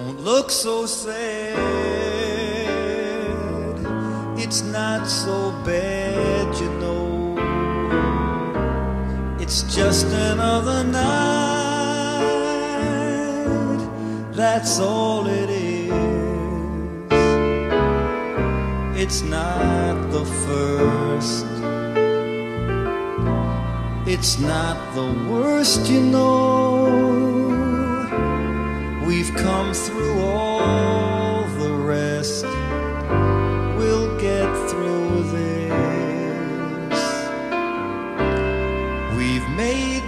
Don't look so sad. It's not so bad, you know. It's just another night. That's all it is. It's not the first. It's not the worst, you know. We've come through all the rest. We'll get through this. We've made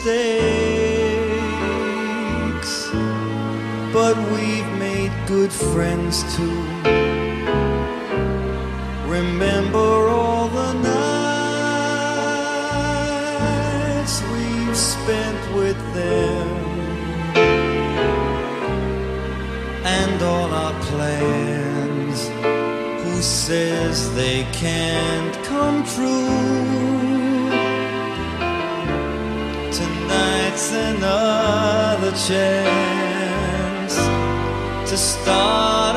mistakes, but we've made good friends too. Remember all the nights we've spent with them, and all our plans. Who says they can't come true? Tonight's another chance to start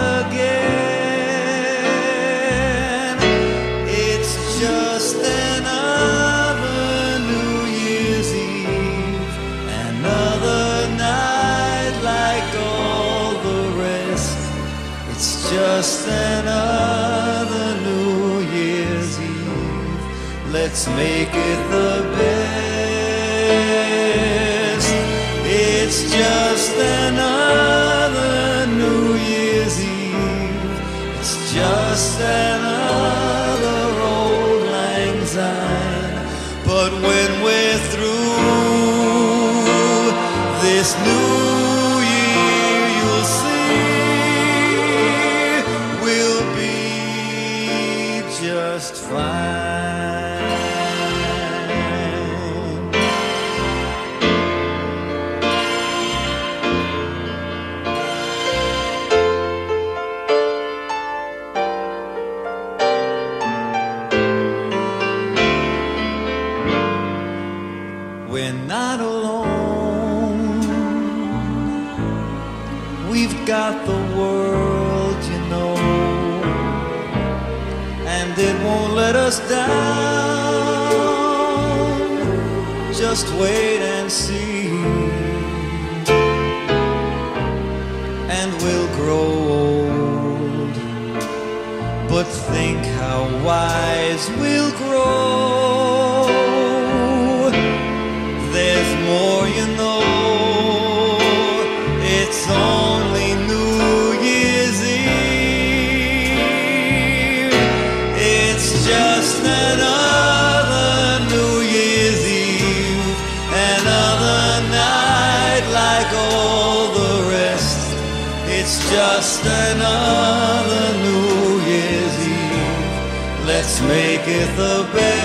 again. It's just another New Year's Eve, another night like all the rest. It's just another New Year's Eve. Let's make it the best. It's just another New Year's Eve. It's just another old lang syne. But when we're through this new year, you'll see we'll be just fine. We're not alone. We've got the world, you know, and it won't let us down. Just wait and see, and we'll grow old. But think how wise we'll grow. There's more, you know. It's only New Year's Eve. It's just another New Year's Eve, another night like all the rest. It's just another New Year's Eve. Let's make it the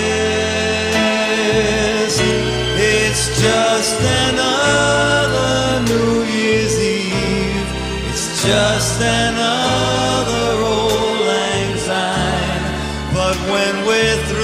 best. It's just another New Year's Eve. It's just another old lang syne. But when we're through